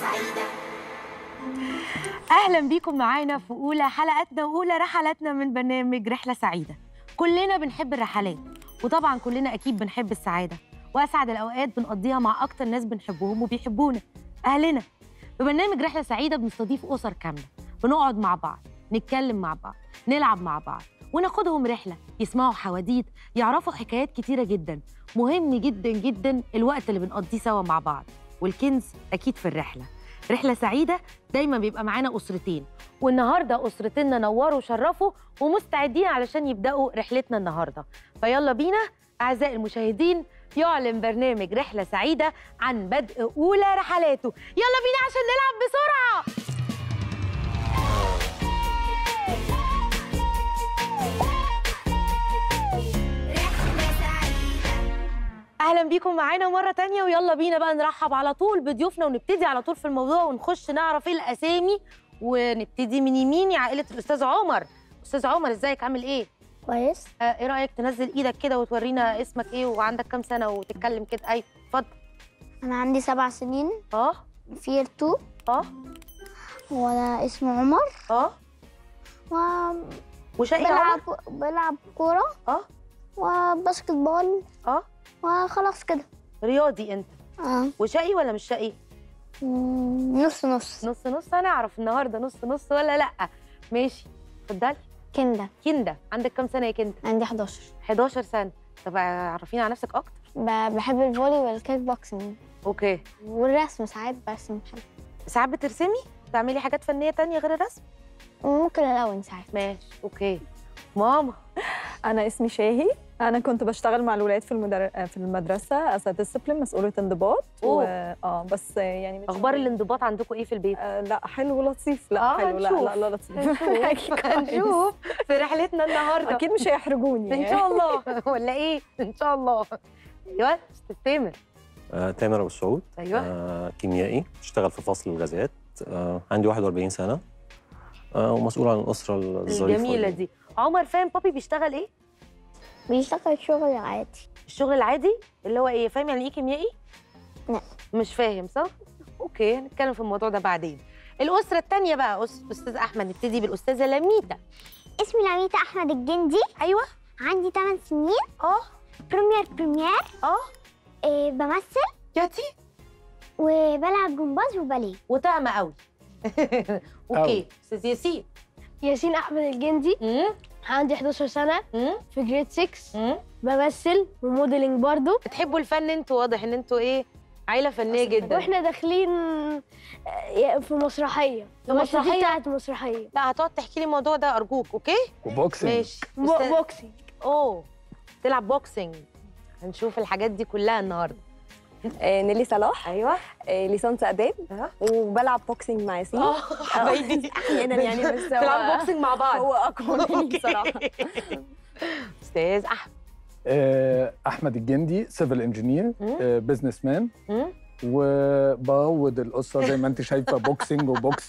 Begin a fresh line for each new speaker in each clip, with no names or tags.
سعيدة.
أهلا بيكم معانا في أولى حلقاتنا وأولى رحلاتنا من برنامج رحلة سعيدة. كلنا بنحب الرحلات، وطبعا كلنا أكيد بنحب السعادة، وأسعد الأوقات بنقضيها مع أكتر ناس بنحبهم وبيحبونا، أهلنا. في برنامج رحلة سعيدة بنستضيف أسر كاملة، بنقعد مع بعض، نتكلم مع بعض، نلعب مع بعض، وناخدهم رحلة يسمعوا حواديت، يعرفوا حكايات كتيرة جدا. مهم جدا جدا الوقت اللي بنقضيه سوا مع بعض، والكنز أكيد في الرحلة. رحلة سعيدة دايما بيبقى معانا أسرتين، والنهاردة أسرتنا نوروا وشرفوا ومستعدين علشان يبدأوا رحلتنا النهاردة. فيلا بينا أعزائي المشاهدين، يعلن برنامج رحلة سعيدة عن بدء أولى رحلاته. يلا بينا عشان نلعب بسرعة. اهلا بيكم معانا مره تانية، ويلا بينا بقى نرحب على طول بضيوفنا ونبتدي على طول في الموضوع ونخش نعرف ايه الاسامي. ونبتدي من يميني عائله الاستاذ عمر. استاذ عمر ازيك، عامل ايه؟
كويس.
ايه رايك تنزل ايدك كده وتورينا اسمك ايه وعندك كام سنه وتتكلم كده؟ ايوه اتفضل.
انا عندي 7 سنين. في 2. وانا اسمي عمر. و
وشقي
بلعب كوره. وباسكت بول. وخلاص كده.
رياضي انت؟ وشقي ولا مش شقي؟
نص نص.
نص نص. هنعرف النهارده نص نص ولا لا. ماشي اتفضلي. كندا. عندك كام سنه يا كندا؟
عندي 11.
11 سنه. طب عرفينا عن نفسك اكتر.
بحب الفولي والكيك بوكسنج.
اوكي.
والرسم ساعات برسم حلو.
ساعات بترسمي؟ بتعملي حاجات فنيه تانية غير الرسم؟
ممكن الون ساعات.
ماشي اوكي. ماما.
أنا اسمي شاهي. أنا كنت بشتغل مع الولاد في المدرسة as a discipline، مسؤولة انضباط. بس يعني
أخبار الانضباط عندكم إيه في البيت؟
لا حلو لطيف. لا حلو. لا لطيف.
هنشوف في رحلتنا النهارده.
أكيد مش هيحرجوني
إن شاء الله. ولا إيه؟ إن شاء الله. أيوه أستاذ تامر.
تامر أبو السعود.
أيوه.
كيميائي، بشتغل في فصل الغازات. عندي 41 سنة. ومسؤول عن الأسرة الظريفة
الجميلة دي. عمر فاهم بابي بيشتغل إيه؟
بيشتغل شغل عادي.
الشغل العادي اللي هو إيه؟ فاهم يعني إيه كيميائي؟
لا.
مش فاهم صح؟ أوكي هنتكلم في الموضوع ده بعدين. الأسرة الثانية بقى أستاذ أحمد. نبتدي بالأستاذة لميتا.
اسمي لميتا أحمد الجندي.
أيوه.
عندي 8 سنين. بريمير. بمثل.
ياتي.
وبلعب جمباز وباليه.
وطعمة قوي. اوكي. استاذ
ياسين احمد الجندي. عندي 11 سنه. في جريد 6. بمثل وموديلنج برضو.
بتحبوا الفن انتوا، واضح ان انتوا ايه، عيله فنيه جدا.
واحنا داخلين في مسرحيه. بتاعت مسرحيه.
لا هتقعد تحكي لي الموضوع ده ارجوك. اوكي.
وبوكسنج.
ماشي.
بوكسنج.
تلعب بوكسنج. هنشوف الحاجات دي كلها النهارده.
نيلي صلاح.
ايوه.
ليسانس اداب. وبلعب بوكسنج مع ياسين.
حبايبي.
احيانا يعني بس
بتلعبوا بوكسنج مع بعض.
هو اقوى مني بصراحه.
استاذ احمد.
احمد الجندي، سيفل انجينير، بزنس مان، وبعود الاسره زي ما انت شايفه بوكسنج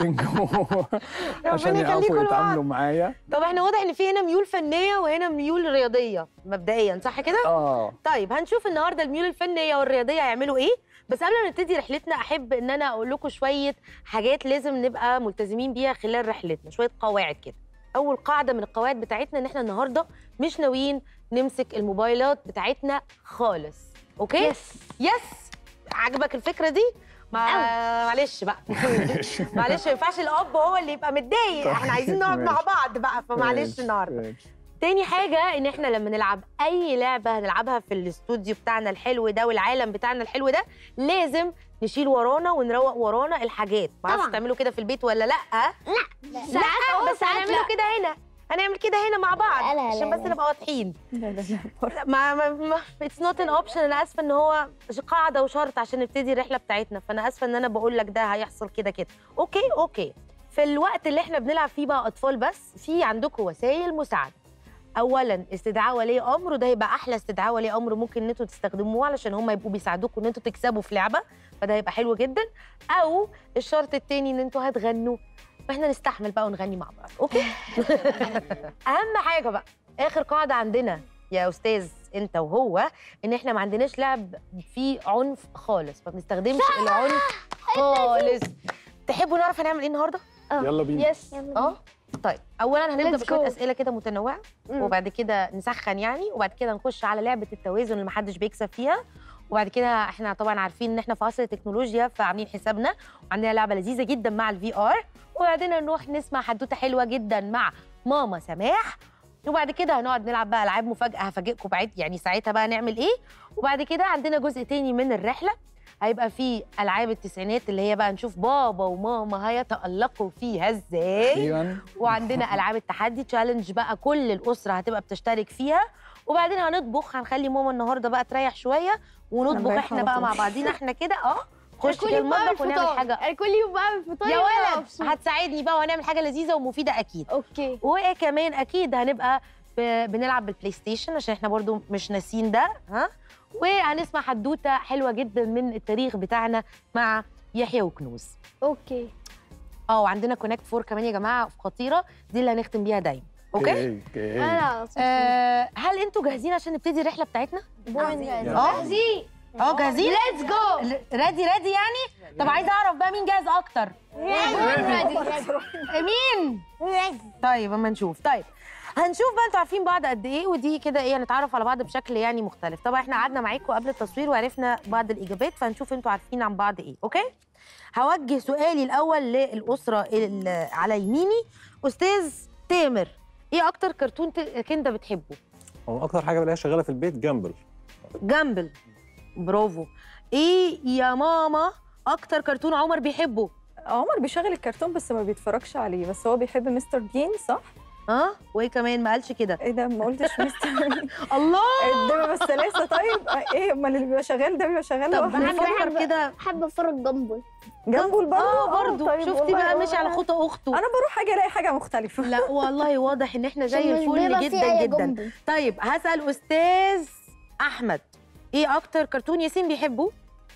عشان يعرفوا يتعاملوا معايا.
طب احنا واضح ان في هنا ميول فنيه وهنا ميول رياضيه مبدئيا، صح كده؟ طيب هنشوف النهارده الميول الفنيه والرياضيه هيعملوا ايه. بس قبل ما نبتدي رحلتنا احب ان انا اقول لكم شويه حاجات لازم نبقى ملتزمين بيها خلال رحلتنا، شويه قواعد كده. اول قاعده من القواعد بتاعتنا ان احنا النهارده مش ناويين نمسك الموبايلات بتاعتنا خالص. اوكي؟ يس. عجبك الفكره دي؟ معلش بقى. معلش ما ينفعش الاب هو اللي يبقى متضايق، احنا عايزين نقعد مع بعض بقى، فمعلش النهارده. تاني حاجه ان احنا لما نلعب اي لعبه هنلعبها في الاستوديو بتاعنا الحلو ده والعالم بتاعنا الحلو ده، لازم نشيل ورانا ونروق ورانا الحاجات. معرفش تعملوا كده في البيت ولا لا؟
لا
بس هنعمله كده هنا. هنعمل كده هنا مع بعض عشان بس نبقى واضحين. اتس نوت ان اوبشن. انا اسفه ان هو قاعده وشرط عشان نبتدي الرحله بتاعتنا، فانا اسفه ان انا بقول لك ده هيحصل كده. اوكي. في الوقت اللي احنا بنلعب فيه بقى اطفال بس، في عندكم وسائل مساعده. اولا استدعاء ولي امر، وده هيبقى احلى استدعاء ولي امر ممكن ان انتوا تستخدموه علشان هم يبقوا بيساعدوكم ان انتوا تكسبوا في لعبه، فده هيبقى حلو جدا. او الشرط الثاني ان انتوا هتغنوا، واحنا نستحمل بقى ونغني مع بعض. اوكي. اهم حاجه بقى، اخر قاعده عندنا يا استاذ انت وهو، ان احنا ما عندناش لعب فيه عنف خالص، ما بنستخدمش العنف خالص. تحبوا نعرف هنعمل ايه النهارده؟
يلا بينا.
يس.
طيب اولا هنبدا
Let's
بشويه
go.
اسئله كده متنوعه، وبعد كده نسخن يعني، وبعد كده نخش على لعبه التوازن اللي محدش بيكسب فيها، وبعد كده احنا طبعا عارفين ان احنا في عصر التكنولوجيا فعاملين حسابنا، وعندنا لعبه لذيذه جدا مع الفي ار، وبعدين نروح نسمع حدوته حلوه جدا مع ماما سماح، وبعد كده هنقعد نلعب بقى العاب مفاجاه هفاجئكم بعد يعني ساعتها بقى نعمل ايه، وبعد كده عندنا جزء تاني من الرحله هيبقى فيه العاب التسعينات اللي هي بقى نشوف بابا وماما هيتألقوا فيها ازاي،
أخيراً.
وعندنا العاب التحدي تشالنج بقى كل الاسره هتبقى بتشترك فيها، وبعدين هنطبخ، هنخلي ماما النهارده بقى تريح شويه ونطبخ
هنريح
احنا
على
بقى
طول.
مع بعضينا احنا كده خش
كل
كده
يوم بعمل
المطبخ ونعمل
فطار.
حاجه.
انا كل يوم بعمل فطار
يا
وأنا
ولد
مبسوط.
هتساعدني بقى وهنعمل حاجه لذيذه ومفيده اكيد.
اوكي.
وكمان اكيد هنبقى بنلعب بالبلاي ستيشن عشان احنا برضو مش ناسيين ده، وهنسمع حدوته حلوه جدا من التاريخ بتاعنا مع يحيى وكنوز.
اوكي.
وعندنا كونكت 4 كمان يا جماعه خطيره، دي اللي هنختم بيها دايما. اوكي.
انا على طول.
هل انتوا جاهزين عشان نبتدي الرحله بتاعتنا؟
جاهزين.
جاهزين؟
ليتس جو.
ريدي يعني؟ طب عايزه اعرف بقى مين جاهز اكتر؟ مين؟ طيب اما نشوف. طيب هنشوف بقى انتوا عارفين بعض قد ايه، ودي كده ايه هنتعرف على بعض بشكل يعني مختلف. طبعا احنا قعدنا معاكم قبل التصوير وعرفنا بعض الاجابات، فهنشوف انتوا عارفين عن بعض ايه. اوكي. هوجه سؤالي الاول للاسره اللي على يميني. استاذ تامر، ايه اكتر كرتون انت بتحبه؟
هو اكتر حاجه بلاقيها شغاله في البيت جامبل.
جامبل، برافو. ايه يا ماما اكتر كرتون عمر بيحبه؟
عمر بيشغل الكرتون بس ما بيتفرجش عليه، بس هو بيحب مستر بين، صح؟
وايه كمان ما قالش كده؟
ايه ده، ما قلتش مستر بين.
الله،
ده بس لسه. طيب ايه امال اللي بيبقى شغال ده بيبقى شغال
طب
لوحده؟
هنفكر كده.
بحب اتفرج جنبه.
جنبه برضه.
برضه
طيب
شفتي
والله
بقى ماشي على خطى اخته.
انا بروح اجي الاقي حاجه مختلفه.
لا والله واضح ان احنا زي
عشان مش
الفل
بيبقى فيه
جدا
أي
جدا.
جنبه.
طيب هسأل استاذ احمد، ايه اكتر كرتون ياسين بيحبه؟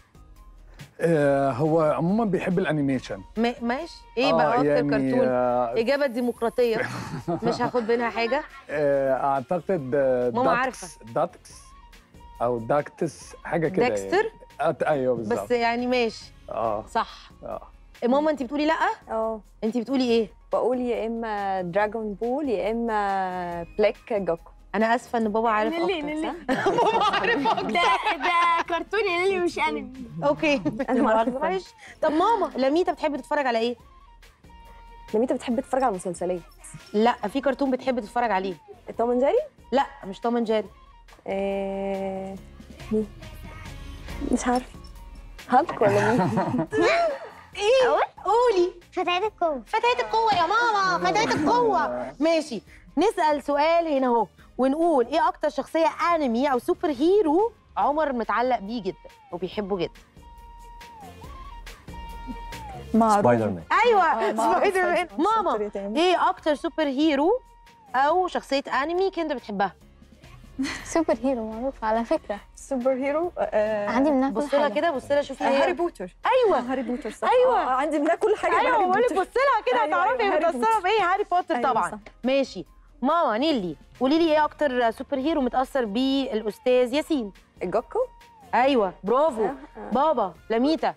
هو عموما بيحب الانيميشن.
ماشي. ايه بقى اكتر
يعني
كرتون؟ اجابه ديمقراطيه مش هاخد منها حاجه.
اعتقد
ماما عارفة.
داكس او داكتس حاجه كده.
داكستر؟
ايوه بالظبط.
بس يعني ماشي. صح. ماما انت بتقولي لا؟ انت بتقولي ايه؟
بقول يا اما دراجون بول يا اما بلاك جوكو.
انا اسفه ان بابا عارف اكتر. صح؟ بابا عارف اكتر.
ده كرتون يا ليلي مش انمي.
اوكي
أنا ما أعرف.
معلش. طب ماما لميتا بتحب تتفرج على ايه؟
لميتا بتحب تتفرج على مسلسلات.
لا في كرتون بتحب تتفرج عليه.
توم اند جيري؟
لا مش توم اند جيري.
مين؟ مش عارفه. هالك ولا مين؟
ايه؟ قولي.
فتيات القوة.
فتيات القوة يا ماما، فتيات القوة. ماشي. نسأل سؤال هنا اهو ونقول ايه اكتر شخصية انمي او سوبر هيرو عمر متعلق بيه جدا وبيحبه جدا؟
سبايدر مان.
ايوه سبايدر مان. ماما ايه اكتر سوبر هيرو او شخصية انمي كنت بتحبها؟
سوبر هيرو معروف على فكرة.
سوبر هيرو.
عندي منها كل
بص لها
حاجة.
كده، بص لها شوفي
هاري
هي.
بوتر.
ايوه
هاري بوتر صح.
أيوة.
عندي منها كل حاجه.
ايوه بقول لك بص لها كده
أيوة،
هتعرفي هي
هاري
متأثرة
بوتر.
بايه. هاري بوتر
أيوة،
طبعا.
صح.
ماشي. ماما نيلي قولي لي ايه اكتر سوبر هيرو متأثر بيه الاستاذ ياسين؟
الجوكو.
ايوه برافو. بابا لميتا.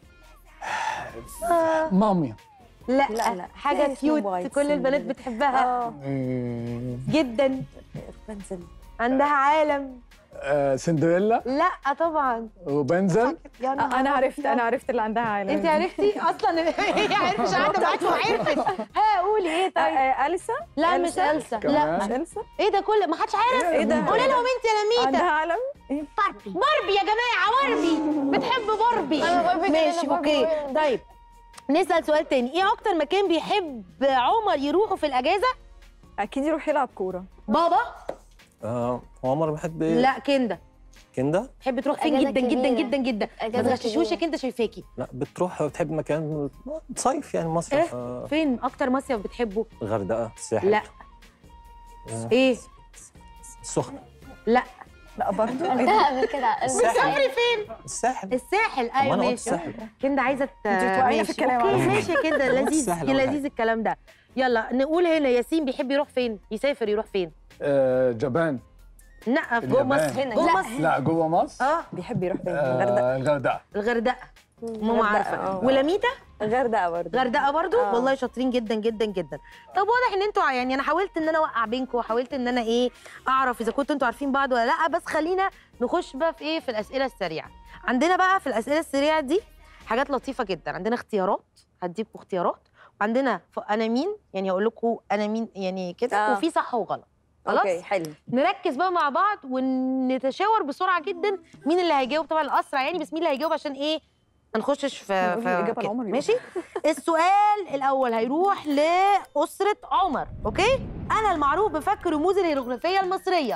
مامي.
لا
لا.
حاجه
إيه
كيوت
سنو وايت،
كل البنات
سنو.
بتحبها جدا، عندها عالم.
سندريلا
لا طبعا.
وبنزل.
يا نهار
انا عرفت
أبيض.
اللي عندها عالم.
انت عرفتي اصلا هي عرفت مش قاعده معاكي وعرفت. قولي ايه طيب؟
أليسا.
لا مش إلسا. لا
مش ألسا.
ايه ده كل ما حدش عارف.
ايه ده؟
قولي لهم انت يا لميتا.
عندها عالم.
باربي يا جماعه، باربي بتحب باربي. ماشي اوكي. طيب نسال سؤال تاني، ايه اكتر مكان بيحب عمر يروحه في الاجازه؟
اكيد يروح يلعب كوره.
بابا.
هو عمر بيحب ايه؟
لا كندا.
كندا؟
تحب تروح فين
أجازة
جدا جدا
كبيرة.
جدا جدا؟ ما
أجازة
تغششوش
كبيرة.
يا كندا شايفاكي.
لا بتروح بتحب مكان صيف يعني مصيف.
فين اكتر مصيف بتحبه؟
الغردقه، الساحل.
لا. ايه؟
السخنه.
لا
برضه.
قبل كده.
بتسافري فين؟
الساحل.
الساحل.
طب ما
ايوه
أنا قلت
ماشي.
الساحل.
كندا عايزه
بتوقعي في الكلام.
اوكي ماشي يا كندا. لذيذ
الساحل أول
لذيذ الكلام ده. يلا نقول هنا ياسين بيحب يروح فين؟ يسافر يروح فين؟
جبان.
لا في جوه
اليابان.
مصر.
هنا.
جوه
لا.
مصر.
لا جوه مصر.
بيحب يروح فين؟ الغردقه.
الغردقه.
الغردقه. ماما عارفه. ولميتا
غردقه برضه.
غردقه برضو. والله شاطرين جدا جدا جدا. طب واضح ان انتوا يعني انا حاولت ان انا اوقع بينكم وحاولت ان انا اعرف اذا كنتوا انتوا عارفين بعض ولا لا، بس خلينا نخش بقى في في الاسئله السريعه. عندنا بقى في الاسئله السريعه دي حاجات لطيفه جدا. عندنا اختيارات، هديكم اختيارات، وعندنا انا مين، يعني هقول لكم انا مين يعني كده، وفي صح وغلط. خلاص
اوكي حلو.
نركز بقى مع بعض ونتشاور بسرعه جدا مين اللي هيجاوب، طبعا الاسرع يعني، بس مين اللي هيجاوب عشان ما نخشش في ماشي. السؤال الاول هيروح لاسره عمر. اوكي، انا المعروف بفك رموز الهيروغليفيه المصريه.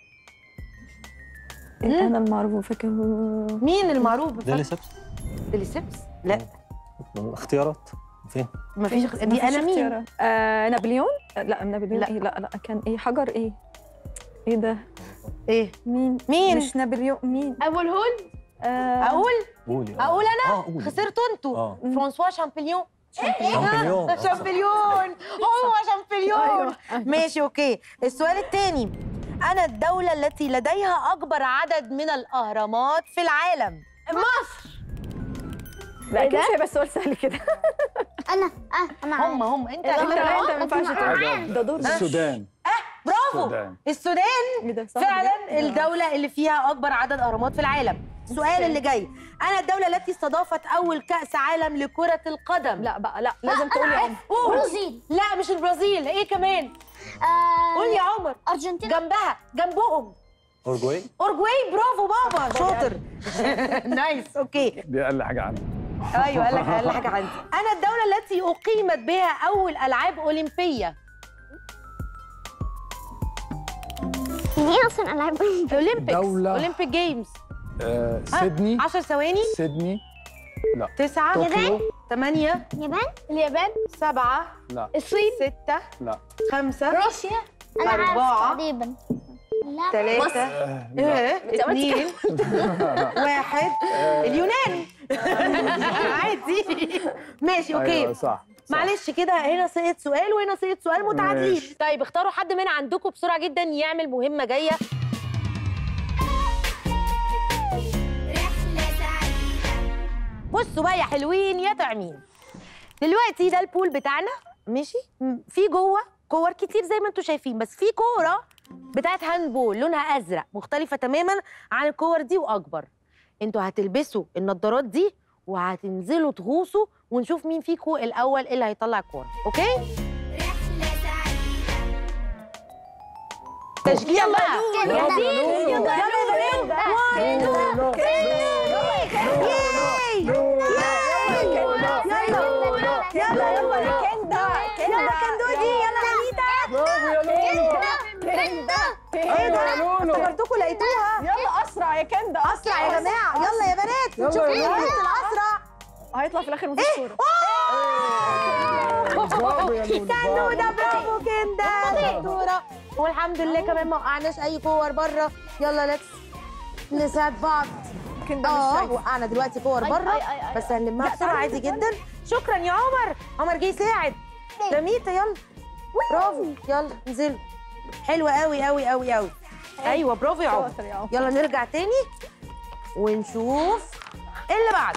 انا المعروف بفك.
مين المعروف بفك؟
ديليسيبس.
ديليسيبس؟ لا.
اختيارات فين؟
مفيش دي انا مين؟
نابليون؟ لا نابليون.
لا.
لا كان حجر ايه ده؟
مين؟
مش نابليون. مين؟
ابو الهول.
اقول انا؟ خسرتوا انتوا. فرانسوا شامبليون. شامبليون هو شامبليون. ماشي اوكي. السؤال الثاني، انا الدولة التي لديها اكبر عدد من الاهرامات في العالم. مصر.
لا كده مش هيبقى السؤال سهل كده.
انا
هم انت
انت ما ينفعش تقول. ده دور
السودان.
برافو. السودان فعلا الدولة اللي فيها اكبر عدد اهرامات في العالم. السؤال اللي جاي، انا الدولة التي استضافت اول كأس عالم لكرة القدم.
لا بقى لا لازم تقولي عمر.
البرازيل.
لا مش البرازيل. ايه كمان؟ قول يا عمر.
ارجنتين.
جنبهم
اورجواي.
برافو بابا شاطر. نايس اوكي.
دي اقل حاجه عندي.
ايوه قال لك اقل حاجه عندي. انا الدوله التي اقيمت بها اول العاب اولمبيه.
يعني ايه اصلا العاب
اولمبيكس؟
دولة.
اولمبيك جيمز.
سيدني.
10 ثواني.
سيدني. لا.
9.
طوكيو.
8.
اليابان.
7.
لا.
الصين.
6.
لا.
5.
روسيا.
انا عارفه
4.
تقريبا.
3. 2. 1. اليونان. عادي. ماشي اوكي.
ايوه صح.
معلش كده هنا سقط سؤال وهنا سقط سؤال متعادلين.
ماشي.
طيب اختاروا حد من عندكم بسرعه جدا يعمل مهمه جايه. بصوا بقى يا حلوين يا طعمين، دلوقتي ده البول بتاعنا ماشي، في جوه كور كتير زي ما انتم شايفين، بس في كوره بتاعت هاندبول لونها ازرق مختلفه تماما عن الكور دي واكبر. انتوا هتلبسوا النضارات دي وهتنزلوا تغوصوا ونشوف مين فيكم الاول اللي هيطلع الكوره. اوكي؟ تشجيع بقى. جاهزين؟ يلا يا بنات. يلا كندودي. يلا ميتا. ايه ده؟ افتكرتكم لقيتوها.
يلا اسرع يا كندا.
اسرع يا جماعه. يلا يا بنات نشوف مين الاسرع.
هيطلع في الاخر مفيش صوره.
كندوده. برافو كندا شطوره. والحمد لله كمان ما وقعناش اي كور بره. يلا ليتس نساعد بعض.
كندا مش شايفه.
وقعنا دلوقتي كور بره بس هنلمها بسرعه عادي جدا. شكرا يا عمر. عمر جه يساعد. لميتا يلا. برافو. يلا انزلوا. حلوه قوي قوي قوي قوي. ايوه برافو يا عمر. يلا نرجع تاني ونشوف اللي بعده.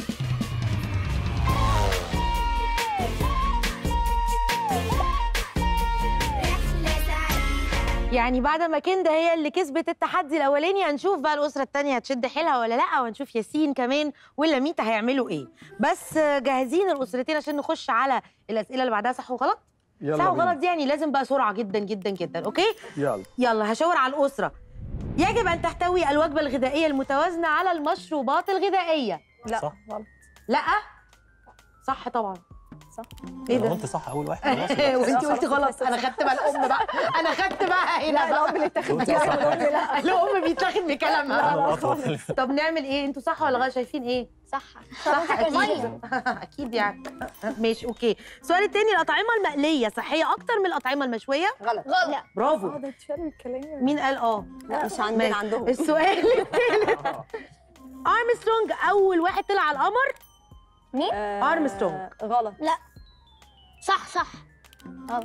يعني بعد ما كندا هي اللي كسبت التحدي الاولاني، هنشوف بقى الاسره الثانيه هتشد حيلها ولا لا، وهنشوف ياسين كمان واللميتا هيعملوا ايه. بس جاهزين الاسرتين عشان نخش على الاسئله اللي بعدها صح وغلط؟ صح وغلط دي يعني لازم بقى سرعه جدا جدا جدا. اوكي؟ يلا هشاور على الاسره. يجب ان تحتوي الوجبه الغذائيه المتوازنه على المشروبات الغذائيه.
لا
صح.
غلط.
لا صح طبعا.
صح.
ايه
انا
ده؟
قلت صح اول واحد.
وانت قلتي غلط. انا خدت بقى الام بقى. انا خدت بقى هنا بقى.
الام اللي اتاخد
لا الام بيتاخد بكلامها. طب نعمل ايه؟ انتوا صح ولا غلط؟ شايفين ايه؟
صح.
اكيد. اكيد يعني. ماشي اوكي. السؤال الثاني، الاطعمه المقليه صحيه اكتر من الاطعمه المشويه؟
غلط.
برافو.
ده اتشال الكلام.
مين قال
لا مش عندنا عندهم.
السؤال الثالث، ارمسترونج اول واحد طلع على القمر.
مين؟
ارمسترونج.
غلط.
لا صح.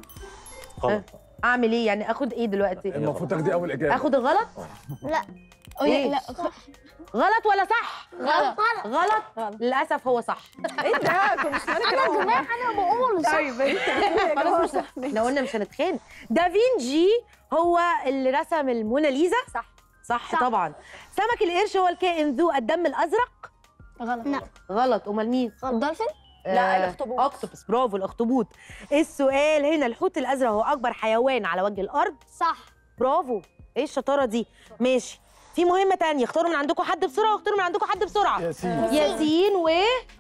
غلط.
اعمل ايه يعني؟ اخد ايه دلوقتي؟
المفروض تاخدي اول اجابه.
اخد الغلط؟
لا
إيه؟
لا
غلط ولا صح؟
غلط
غلط للاسف هو صح.
ايه ده؟ كنت مش
انا جماعه انا بقول صح.
طيب خلاص
احنا قلنا مش هنتخانق. دافنشي هو اللي رسم الموناليزا. صح طبعا. سمك القرش هو الكائن ذو الدم الازرق.
غلط.
غلط. امال مين؟
الدولفين.
لا الاخطبوط.
اكتوبس. برافو الاخطبوط. السؤال هنا الحوت الازرق هو اكبر حيوان على وجه الارض.
صح.
برافو. ايه الشطاره دي؟ ماشي. في مهمه تانية، اختاروا من عندكم حد بسرعه واختاروا من عندكم حد بسرعه. ياسين و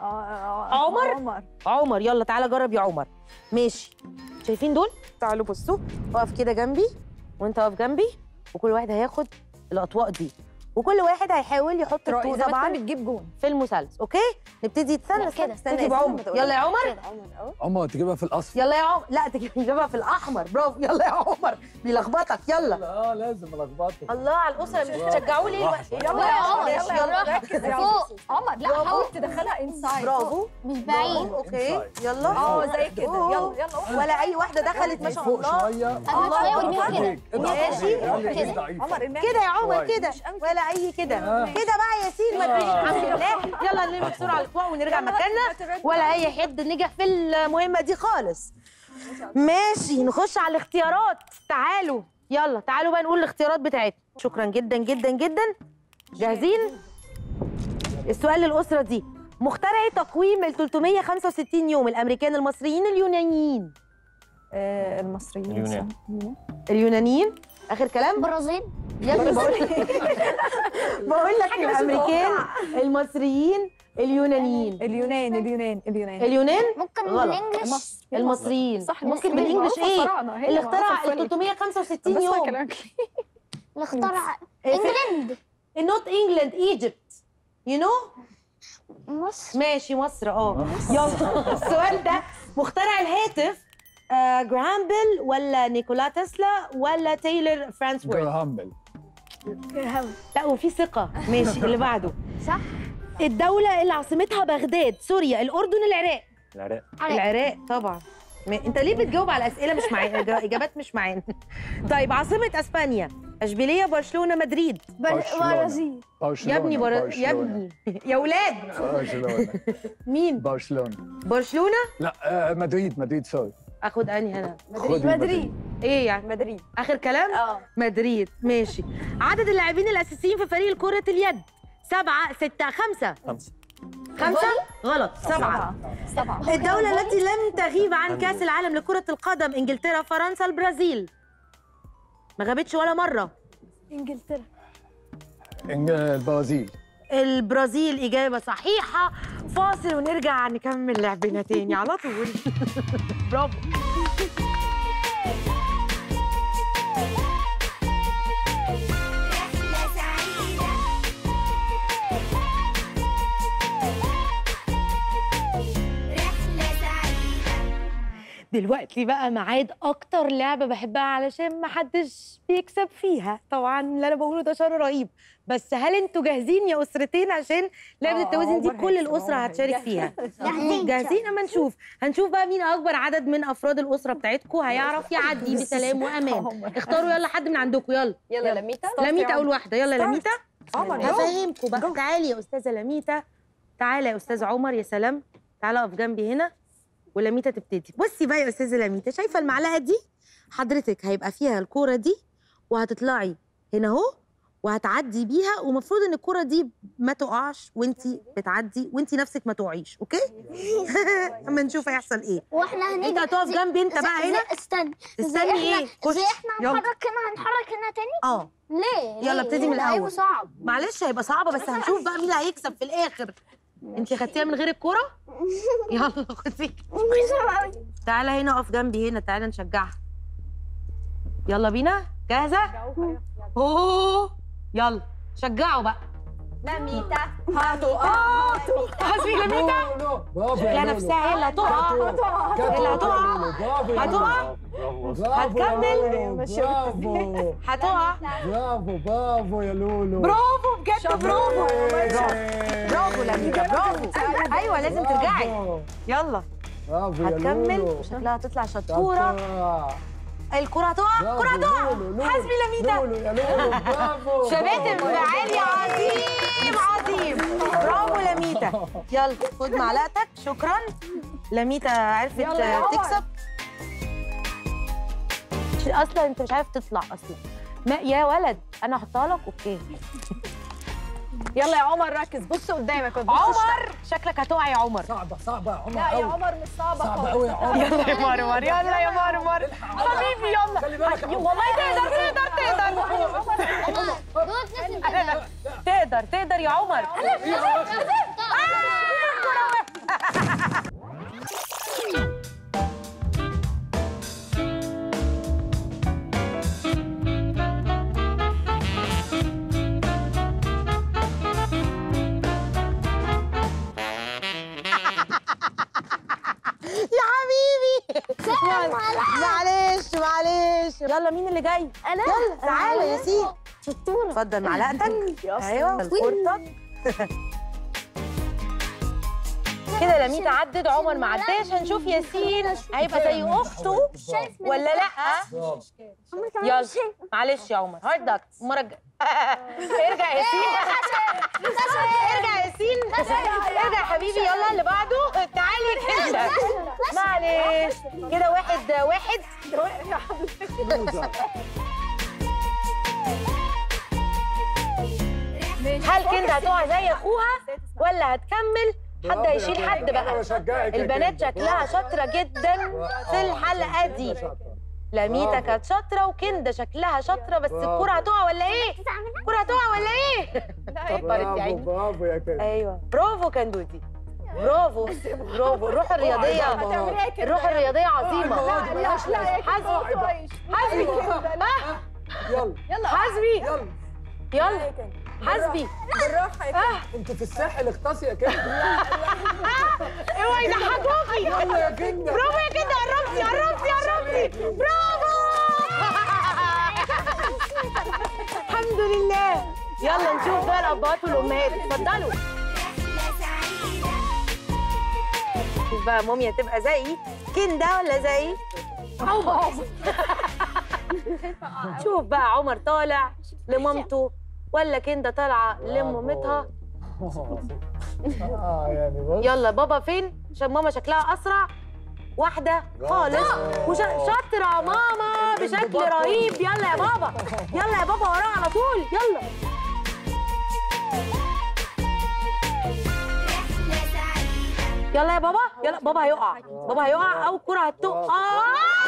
عمر. يلا تعالى جرب يا عمر. ماشي. شايفين دول؟ تعالوا بصوا. اقف كده جنبي وانت واقف جنبي، وكل واحد هياخد الاطواق دي، وكل واحد هيحاول يحط الطوق طبعا
بتجيب جون
في المثلث. اوكي نبتدي. استنى
كده.
تجيب عمر. يلا يا عمر.
عمر تجيبها في الاصفر.
يلا يا عمر. لا تجيبها في الاحمر. برافو. يلا يا عمر بيلخبطك. يلا.
لازم الخبطه.
الله على الاسره. مش بتشجعوا ليه الوقت؟
يلا يا عمر يلا ركز يا
فوق.
عمر. لا حاول تدخلها انسايد.
برافو.
مش بعيد.
اوكي يلا.
زي كده. يلا
ولا اي واحده دخلت ما شاء
فوق
الله.
شويه.
الله ورميها كده.
ماشي.
عمر
كده يا عمر كده. ولا اي كده. كده بقى يا ياسين. ما تقوليش الحمد لله. يلا نلم بسرعه الاطواق ونرجع مكاننا، ولا اي حد نجح في المهمه دي خالص. ماشي نخش على الاختيارات. تعالوا يلا تعالوا بقى نقول الاختيارات بتاعتنا. شكرا جدا جدا جدا. جاهزين؟ السؤال للاسره دي، مخترعي تقويم ال 365 يوم، الامريكان، المصريين، اليونانيين؟
المصريين.
اليونانيين. اخر كلام.
برازيل.
يا ابني بقول لك الامريكان، المصريين، اليونانيين. اليونان
ممكن
غلط.
بالانجلش.
المصريين.
صح.
ممكن بالانجلش ايه؟ اللي اخترع ال 365 يوم.
اللي اخترع انجلند.
نوت انجلاند، ايجيبت. يو نو.
مصر.
ماشي مصر. يلا السؤال ده، مخترع الهاتف جراهام بيل ولا نيكولا تسلا ولا تايلر فرانسورث؟
جراهام بيل.
لا وفي ثقة. ماشي اللي بعده.
صح.
الدولة اللي عاصمتها بغداد، سوريا، الأردن، العراق؟ العراق طبعا. انت ليه بتجاوب على اسئله مش معانا؟ اجابات مش معانا. طيب عاصمه اسبانيا، اشبيليه، برشلونه، مدريد؟
برازيل.
يا ابني يا ابني يا ولاد.
برشلونه.
مين؟ برشلونه؟
لا مدريد سوري.
اخد انهي هنا؟
مدريد.
ايه يعني؟
مدريد.
اخر كلام؟ مدريد. ماشي. عدد اللاعبين الاساسيين في فريق كرة اليد؟ 7 6 5 5 غلط. 7. الدولة التي لم تغيب عن كأس العالم لكرة القدم، انجلترا، فرنسا، البرازيل؟ ما غابتش ولا مرة.
انجلترا.
البرازيل إجابة صحيحة. فاصل ونرجع نكمل لعبنا تاني على طول. برافو. دلوقتي بقى ميعاد اكتر لعبه بحبها علشان ما حدش بيكسب فيها. طبعا اللي انا بقوله ده شر رهيب، بس هل انتوا جاهزين يا اسرتين؟ عشان لعبه التوازن دي كل الاسره هتشارك فيها. جاهزين؟ اما هنشوف بقى مين اكبر عدد من افراد الاسره بتاعتكم هيعرف يعدي بسلام وامان. اختاروا يلا حد من عندكم. يلا لميتا اول واحده. يلا لميتا هفهمكم بقى. تعالي يا استاذه لميتا. تعالى يا استاذ عمر. يا سلام. تعالى اقف جنبي هنا ولميتا تبتدي. بصي بقى يا استاذه لميتا، شايفه المعلقه دي؟ حضرتك هيبقى فيها الكوره دي، وهتطلعي هنا اهو وهتعدي بيها، ومفروض ان الكوره دي ما تقعش وانتي بتعدي، وانتي نفسك ما تقعيش. اوكي؟ اما نشوف هيحصل ايه.
واحنا هنيجي.
انت هتقف جنبي انت بقى هنا.
استني
ايه؟
زي احنا هنحرك هنا تاني. ليه؟
يلا ابتدي من الاول.
هيبقى صعب.
معلش هيبقى صعبه، بس هنشوف بقى مين اللي هيكسب في الاخر. انتي خدتيها من غير الكوره؟ يلا خدي. تعالى هنا اقف جنبي هنا. تعالى نشجعها. يلا بينا. جاهزه؟ يلا شجعوا بقى. لميتا هتقع. حسبي لميتا. يا نفسها هي اللي هتقع. هتقع. هتكمل. هتقع.
برافو يا لولو.
برافو بجد. برافو لميتا. برافو. ايوه لازم ترجعي. يلا
برافو يا لولو.
هتكمل. شكلها هتطلع شطوره. الكرة هتقع، الكرة هتقع. حسبي لميتا.
لولو يا لولو، برافو.
شباتم عالي، عظيم عظيم. برافو لميتا. يلا خد معلقتك. شكرا. لميتا عرفت تكسب. اصلا انت مش عارف تطلع اصلا. ما يا ولد انا هحطها لك. اوكي
يلا يا عمر ركز، بص قدامك.
عمر شكلك هتقع يا عمر.
صعبة يا عمر.
لا يا عمر مش صعبة خالص.
صعبة قوي يا عمر.
يلا يا مرمر، يلا يا مرمر حبيبي. يلا
خلي بالك يا عمر.
والله تقدر يا عمر. يا حبيبي معلش. يلا مين اللي جاي؟
انا
يلا تعالى يا ياسين.
شطوره.
اتفضل معلقتك. ايوه الكورتك. كده لميتا عدت، عمر ما عداش. هنشوف ياسين هيبقى زي اخته ولا لا. يلا معلش يا عمر، هارد داك المره الجايه. ارجع يا ياسين. ارجع يا ياسين. ارجع يا حبيبي. يلا اللي بعده. تعالي كده. معلش كده 1-1. هل كندا هتقع زي اخوها ولا هتكمل؟ حد هيشيل حد بقى. البنات شكلها شاطره جدا في الحلقه دي. لميتا كانت شاطره وكندا شكلها شاطره، بس الكره هتقع ولا ايه؟ الكره هتقع ولا ايه؟ اتوترت يا عيني.
برافو يا كده.
ايوه برافو كندوتي. برافو. الروح الرياضيه، الروح الرياضيه عظيمه.
لا
حسبي
يلا
حسبي يلا حسبي.
بالراحة يا كده.
انتوا في الساحل اغطاسي يا كده.
اوعي يضحكوكي.
يلا يا كده.
برافو يا كده. قربتي. برافو. الحمد لله. يلا نشوف بقى الابهات والامهات. اتفضلوا. شوف بقى مامي هتبقى زي كندا ولا زي عمر. شوف بقى عمر طالع لمامته ولا كندا طالعه لمامتها.
يعني بص.
يلا بابا فين؟ عشان ماما شكلها اسرع واحده خالص وشاطره ماما بشكل رهيب. يلا يا بابا. يلا يا بابا وراه على طول. يلا يلا يا بابا. يلا بابا هيقع. بابا هيقع او الكره هتقع.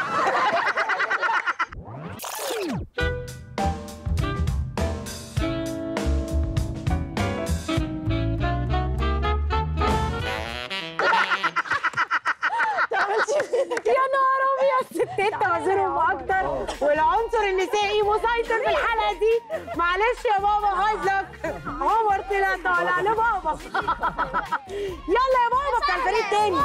يا نهار ابيض. الستات توازنهم اكتر والعنصر النسائي مسيطر في الحلقه دي. معلش يا بابا غزك. عمر طالع لبابا. يلا يا بابا بتاع الفريق التاني.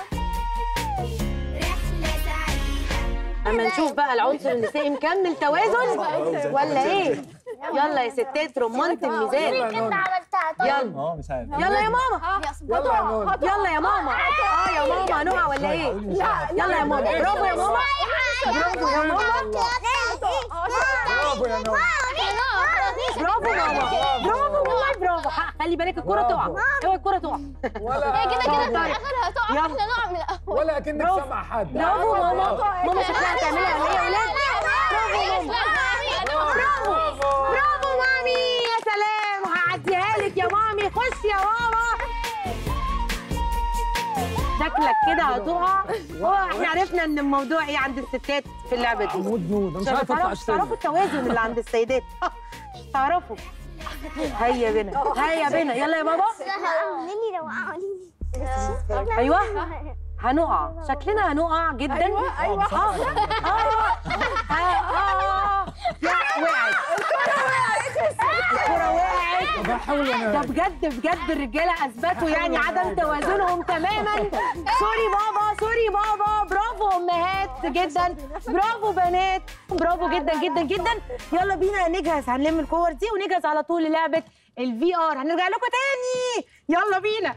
اما نشوف بقى العنصر النسائي مكمل توازن ولا ايه. يلا يا ستات رمانة الميزان.
انت عملتها.
يلا
مش عارف.
يلا يا ماما.
يلا يا نور.
يلا يا ماما. يا ماما هنقع ولا ايه؟ يلا يا ماما. برافو يا ماما. برافو يا ماما.
برافو يا نور.
برافو ماما. برافو والله برافو. خلي بالك الكرة تقع. اوعي الكرة تقع.
ولا
كده في الاخر هتقع.
يلا.
احنا نقع من الاول.
ولا اكنك سامع حد.
برافو ماما. ماما شكلها هتعملها ولا ايه يا ولاد؟ برافو ماما. برافو مامي. يا سلام. هعديها لك يا مامي. خش يا ماما. شكلك كده هتقع. احنا عرفنا ان الموضوع ايه عند الستات في اللعبه دي.
مود مش عارف اطلع
مش تعرفوا التوازن اللي عند السيدات. مش تعرفوا. هيا بينا. يلا يا بابا.
قولي لي روقعوني.
ايوه هنقع. شكلنا هنقع جدا.
ايوه
وقعت. الكرة وقعت.
بحاول انا.
ده بجد الرجاله اثبتوا يعني عدم توازنهم تماما. سوري بابا. برافو امهات جدا. برافو بنات. برافو جدا. يلا بينا نجهز. هنلم الكور دي ونجهز على طول للعبه الVR. هنرجع لكم تاني. يلا بينا.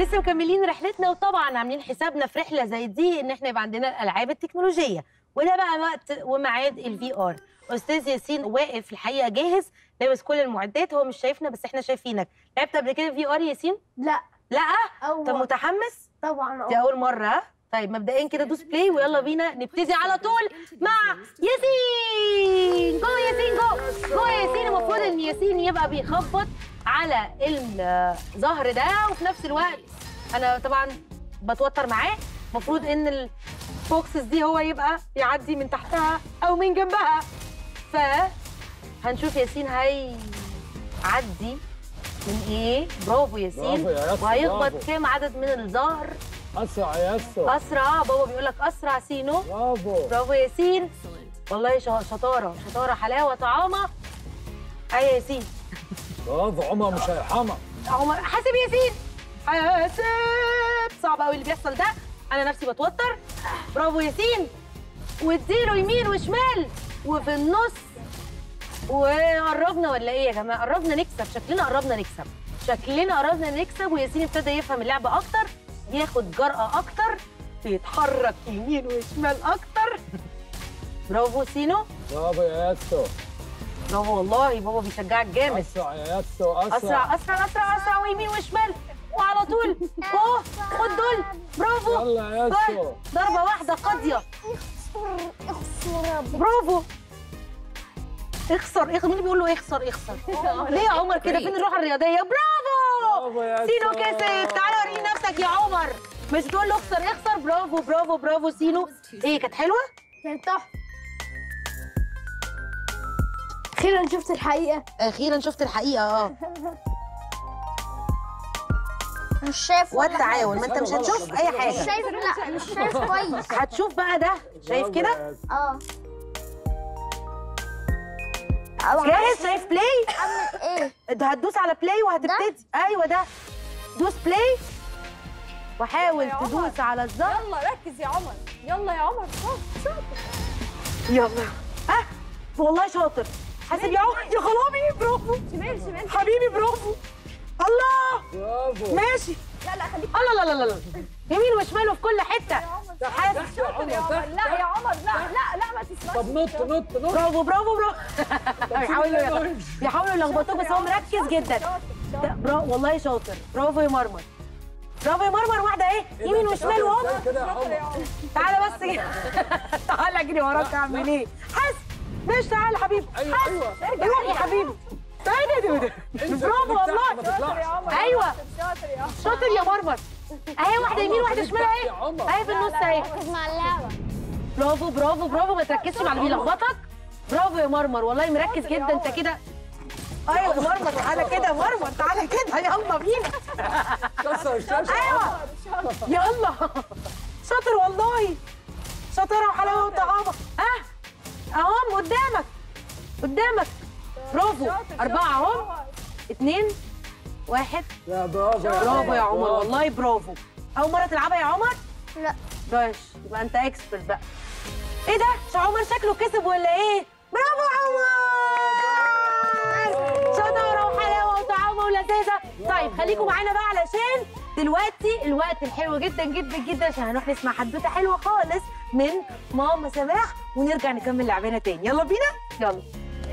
لسه مكملين رحلتنا، وطبعا عاملين حسابنا في رحله زي دي ان احنا يبقى عندنا الالعاب التكنولوجيه، وده بقى وقت وميعاد الفي ار. استاذ ياسين واقف الحقيقه جاهز، لابس كل المعدات، هو مش شايفنا بس احنا شايفينك. لعبت قبل كده في ار ياسين؟
لا.
لا؟ طب متحمس؟
طبعا.
دي اول مره. ها طيب مبدئيا كده دوس بلاي ويلا بينا نبتدي على طول مع ياسين. جو ياسين جو جو ياسين. المفروض ان ياسين يبقى بيخبط على الظهر ده، وفي نفس الوقت انا طبعا بتوتر معاه. المفروض ان البوكسز دي هو يبقى يعدي من تحتها او من جنبها، فهنشوف ياسين هيعدي من ايه. برافو ياسين. وهيخبط كام عدد من الظهر؟
اسرع يا ياسو.
اسرع. بابا بيقول لك اسرع سينو.
برافو
برافو ياسين. والله شطاره شطاره، حلاوه طعامه. اي ياسين.
برافو. عمر مش هيرحمك.
عمر حاسب ياسين، حاسب. صعب قوي اللي بيحصل ده، انا نفسي بتوتر. برافو ياسين. واديله يمين وشمال وفي النص. وقربنا ولا ايه يا جماعه؟ قربنا نكسب، شكلنا قربنا نكسب، شكلنا قربنا نكسب. وياسين ابتدى يفهم اللعبه اكتر، ياخد جرأة اكتر، بيتحرك يمين وشمال اكتر. برافو سينو.
برافو يا ياسو.
برافو والله، بابا بيشجعك جامد.
اسرع يا ياسو. اسرع
اسرع اسرع اسرع اسرع، ويمين وشمال وعلى طول. اوه خد دول. برافو.
يلا يا ياسو.
ضربة واحدة قاضية. برافو. اخسر. مين اللي بيقول له اخسر؟ ليه يا عمر كده؟ فين الروح الرياضية؟ برافو
يا
سينو كسب. تعالى وريني نفسك يا عمر، مش تقول له اخسر. برافو برافو برافو سينو. ايه كانت حلوة؟
كانت تحفه. اخيرا شفت الحقيقه.
اخيرا شفت الحقيقة.
مش شايف ولا
والتعاون. ما انت مش هتشوف اي
مش
حاجة.
شايف. لا مش شايف كويس.
هتشوف بقى ده. شايف كده؟ جاهز؟ شايف بلاي؟
ايه
ده هتدوس على بلاي وهتبتدي. ايوه ده. دوس بلاي وحاول تدوس على الظهر.
يلا ركز يا عمر. يلا يا عمر. شاطر.
يلا. والله شاطر. حاسب يا عمر. يا خرابي. برافو.
شمال
حبيبي برافو. الله.
برافو.
ماشي.
لا خليك.
الله لا لا لا. يمين وشمال وفي كل حته. حاسب.
شاطر يا عمر. لا يا عمر. لا ما تسمعش.
طب نط.
برافو. يحاولوا يلخبطوك بس هو مركز جدا. برافو والله شاطر. برافو يا مرمر. واحده ايه؟ يمين وشمال وهوب.
كده يا عمر.
تعالى بس كده. تعالى اجري وراك. اعمل ايه؟ حاسب. ماشي تعالى حبيبي.
ايوه
روح يا حبيبي. تعالى. برافو والله. ايوه شاطر يا مرمر. اهي واحده يمين واحده شمال اهي. اهي في النص اهي.
مع اللعبه.
برافو. ما تركزش مع اللي بيلخبطك. برافو يا مرمر والله مركز جدا انت كده. ايوه يا مرمر. تعالى كده يا مرمر. تعالى كده. يلا بينا.
كسر الشاشه.
ايوه يلا. شاطر والله. شاطره وحلاوه وطعامه. اهم قدامك. برافو. 4 اهم. 2 1.
لا
برافو يا عمر والله برافو. اول مره تلعبها يا عمر؟
لا.
ماشي يبقى انت اكسبرت بقى. ايه ده؟ عمر شكله كسب ولا ايه؟ برافو عمر. شطاره وحلاوه وطعامه ولذاذه. طيب خليكم معانا بقى علشان دلوقتي الوقت الحلو جدا جدا جدا، عشان هنروح نسمع حدوته حلوه خالص من ماما سماح ونرجع نكمل لعبنا تاني. يلا بينا. يلا.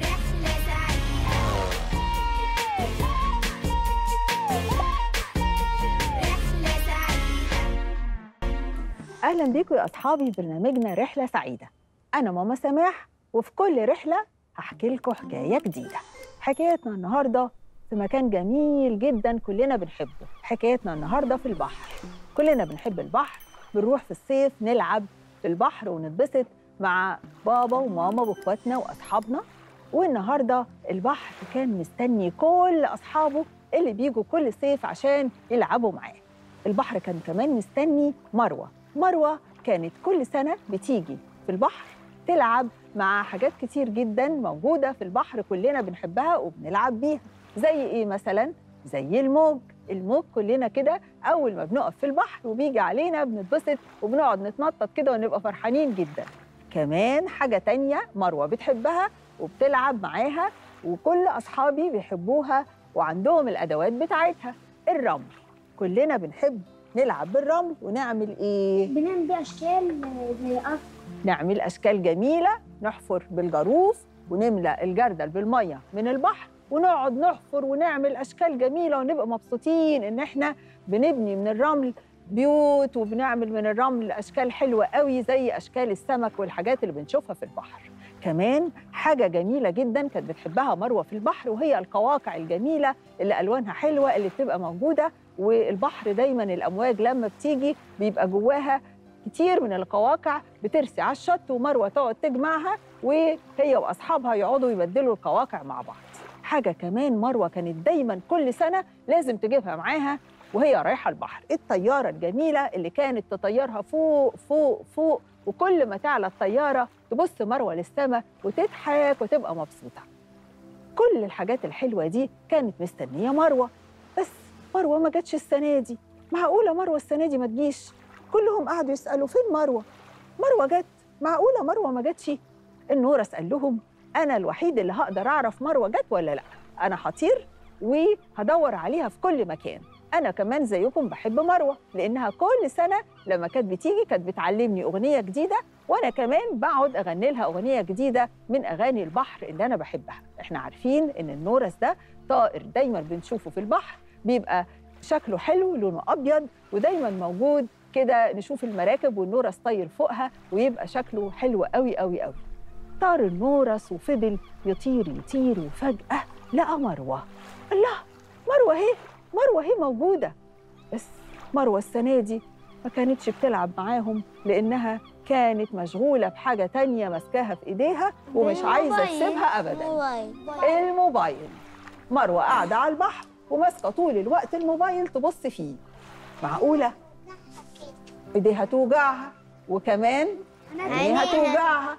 اهلا بيكم يا اصحابي برنامجنا رحله سعيده. انا ماما سماح، وفي كل رحله هحكي لكم حكايه جديده. حكايتنا النهارده في مكان جميل جدا كلنا بنحبه. حكايتنا النهارده في البحر. كلنا بنحب البحر، بنروح في الصيف نلعب في البحر ونتبسط مع بابا وماما واخواتنا واصحابنا. والنهارده البحر كان مستني كل اصحابه اللي بيجوا كل صيف عشان يلعبوا معاه. البحر كان كمان مستني مروة كانت كل سنة بتيجي في البحر تلعب مع حاجات كتير جدا موجودة في البحر كلنا بنحبها وبنلعب بيها. زي إيه مثلا؟ زي الموج كلنا كده أول ما بنقف في البحر وبيجي علينا بنتبسط وبنقعد نتنطط كده ونبقى فرحانين جدا. كمان حاجة تانية مروة بتحبها وبتلعب معاها وكل أصحابي بيحبوها وعندهم الأدوات بتاعتها، الرمل. كلنا بنحب نلعب بالرمل ونعمل ايه؟
بنعمل بيه اشكال زي قصر.
نعمل اشكال جميله، نحفر بالجاروف ونملأ الجردل بالميه من البحر ونقعد نحفر ونعمل اشكال جميله ونبقى مبسوطين ان احنا بنبني من الرمل بيوت وبنعمل من الرمل اشكال حلوه قوي زي اشكال السمك والحاجات اللي بنشوفها في البحر. كمان حاجه جميله جدا كانت بتحبها مروه في البحر وهي القواقع الجميله اللي الوانها حلوه اللي بتبقى موجوده، والبحر دايما الامواج لما بتيجي بيبقى جواها كتير من القواقع بترسي على الشط ومروه تقعد تجمعها وهي واصحابها يقعدوا يبدلوا القواقع مع بعض. حاجه كمان مروه كانت دايما كل سنه لازم تجيبها معاها وهي رايحه البحر، الطياره الجميله اللي كانت تطيرها فوق فوق فوق، وكل ما تعلى الطياره تبص مروه للسماء وتضحك وتبقى مبسوطه. كل الحاجات الحلوه دي كانت مستنيه مروه، بس مروه ما جاتش السنه دي. معقوله مروه السنه دي ما تجيش؟ كلهم قعدوا يسالوا فين مروه؟ مروه جت، معقوله مروه ما جاتش؟ النورس قال لهم انا الوحيد اللي هقدر اعرف مروه جت ولا لا، انا هطير وهدور عليها في كل مكان. أنا كمان زيكم بحب مروة لأنها كل سنة لما كانت بتيجي كانت بتعلمني أغنية جديدة، وأنا كمان بقعد أغني لها أغنية جديدة من أغاني البحر اللي أنا بحبها. إحنا عارفين إن النورس ده طائر دايماً بنشوفه في البحر، بيبقى شكله حلو لونه أبيض ودايماً موجود كده، نشوف المراكب والنورس طاير فوقها ويبقى شكله حلو قوي قوي قوي. طار النورس وفضل يطير يطير وفجأة لقى مروة. الله، مروة اهي، مروة اهي موجودة. بس مروة السنة دي ما كانتش بتلعب معاهم لأنها كانت مشغولة بحاجة تانية ماسكاها في إيديها ومش عايزة تسيبها أبداً. الموبايل. مروة قاعدة على البحر وماسكة طول الوقت الموبايل تبص فيه. معقولة؟ إيديها توجعها وكمان عينيها توجعها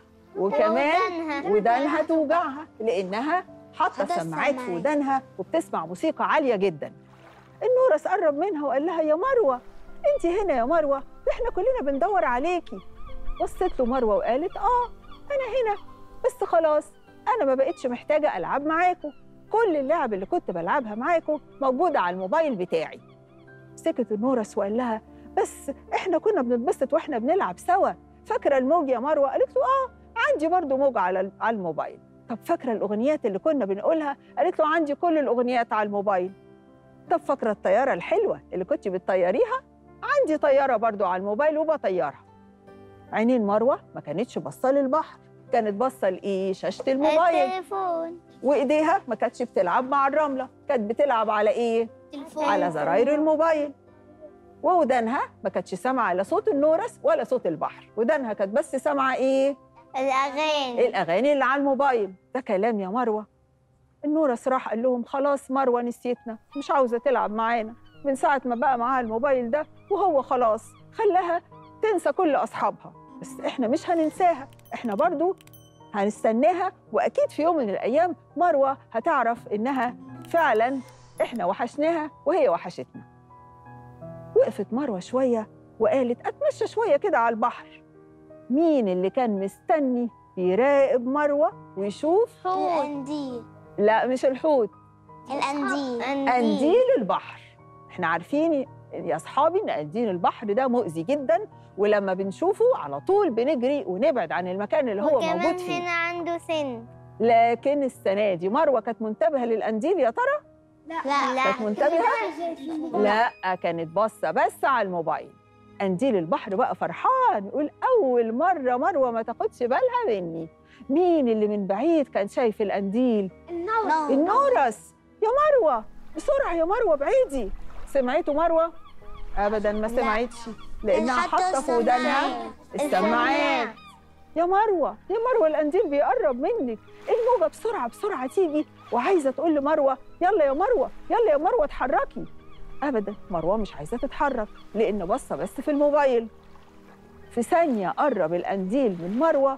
وكمان ودانها توجعها لأنها حاطة سماعات في ودانها وبتسمع موسيقى عالية جداً. النورس قرب منها وقال لها يا مروة، انت هنا يا مروة، احنا كلنا بندور عليكي. بصت له مروة وقالت انا هنا، بس خلاص انا ما بقتش محتاجة العب معاكم، كل اللعب اللي كنت بلعبها معاكم موجودة على الموبايل بتاعي. سكت النورس وقال لها بس احنا كنا بنتبسط واحنا بنلعب سوا، فاكرة الموج يا مروة؟ قالت له عندي برضو موج على الموبايل. طب فاكرة الأغنيات اللي كنا بنقولها؟ قالت له عندي كل الأغنيات على الموبايل. طب فاكرة الطيارة الحلوة اللي كنت بتطيريها؟ عندي طيارة برضو على الموبايل وبطيرها. عينين مروة ما كانتش باصة للبحر، كانت باصة لإيه؟ شاشة الموبايل.
التليفون.
وإيديها ما كانتش بتلعب مع الرملة، كانت بتلعب على إيه؟
التليفون.
على زراير الموبايل. وودانها ما كانتش سامعة لا صوت النورس ولا صوت البحر، ودانها كانت بس سامعة إيه؟ الأغاني اللي على الموبايل. ده كلام يا مروة. النورس راح قال لهم خلاص مروة نسيتنا، مش عاوزة تلعب معانا من ساعة ما بقى معاها الموبايل ده، وهو خلاص خلاها تنسى كل أصحابها. بس إحنا مش هننساها، إحنا برضو هنستناها، وأكيد في يوم من الأيام مروة هتعرف إنها فعلاً إحنا وحشناها وهي وحشتنا. وقفت مروة شوية وقالت أتمشى شوية كده على البحر. مين اللي كان مستني يراقب مروة ويشوف؟
القنديل.
لا مش الحوت، قنديل البحر. احنا عارفين يا اصحابي ان قنديل البحر ده مؤذي جدا، ولما بنشوفه على طول بنجري ونبعد عن المكان اللي هو موجود فيه.
وكمان هنا عنده سن.
لكن السنه دي مروه كانت منتبهه للقنديل يا ترى؟
لا
كانت منتبهه؟ لا، كانت باصه بس على الموبايل. قنديل البحر بقى فرحان يقول اول مره مروه ما تاخدش بالها مني. مين اللي من بعيد كان شايف القنديل؟ النورس. يا مروة بسرعة يا مروة بعيدي. سمعته مروة؟ أبداً ما سمعتش، لأنها حاطة في ودانها السماعات. يا مروة يا مروة القنديل بيقرب منك، الموجة بسرعة بسرعة تيجي وعايزة تقول لمروة يلا يا مروة يلا يا مروة اتحركي. أبداً مروة مش عايزة تتحرك لأن باصة بس في الموبايل. في ثانية قرب القنديل من مروة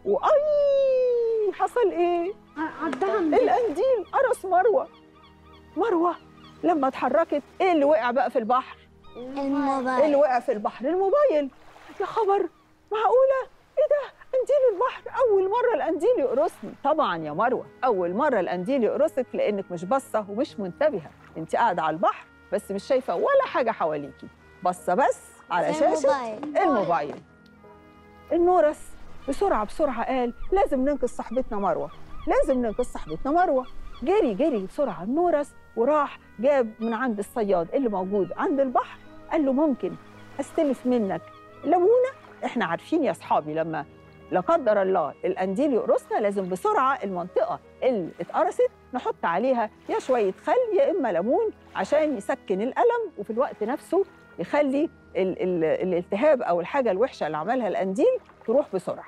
حصل ايه؟ القنديل قرص مروة. مروة لما اتحركت ايه اللي وقع بقى في البحر؟
الموبايل.
ايه اللي وقع في البحر؟ الموبايل. يا خبر، معقولة؟ ايه ده؟ قنديل البحر، أول مرة القنديل يقرصني. طبعا يا مروة أول مرة القنديل يقرصك لأنك مش باصة ومش منتبهة، انت قاعدة على البحر بس مش شايفه ولا حاجه حواليكي، باصه بس على شاشه الموبايل. النورس بسرعه بسرعه قال لازم ننقذ صاحبتنا مروه، لازم ننقذ صاحبتنا مروه. جري جري بسرعه النورس وراح جاب من عند الصياد اللي موجود عند البحر، قال له ممكن استلف منك ليمونه؟ احنا عارفين يا اصحابي لما لا قدر الله القنديل يقرصنا لازم بسرعه المنطقه اللي اتقرصت نحط عليها يا شويه خل يا اما ليمون عشان يسكن الالم، وفي الوقت نفسه يخلي الالتهاب او الحاجه الوحشه اللي عملها القنديل تروح بسرعه.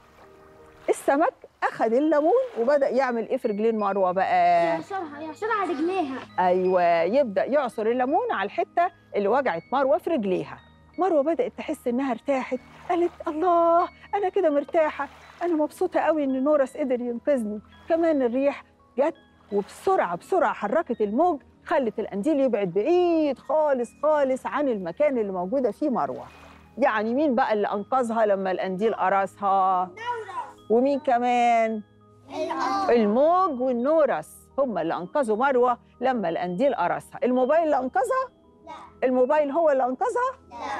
السمك اخذ الليمون وبدا يعمل ايه في رجلين مروه بقى؟
يعصرها على رجليها.
ايوه، يبدا يعصر الليمون على الحته اللي وجعت مروه في رجليها. مروه بدات تحس انها ارتاحت، قالت الله انا كده مرتاحه، انا مبسوطه قوي ان نورس قدر ينقذني. كمان الريح جت وبسرعه بسرعه حركت الموج، خلت القنديل يبعد بعيد خالص خالص عن المكان اللي موجوده فيه مروه. يعني مين بقى اللي انقذها لما القنديل قرصها؟ ومين كمان؟ الموج والنورس هم اللي انقذوا مروه لما القنديل قرصها. الموبايل اللي انقذها؟ لا. الموبايل هو اللي انقذها؟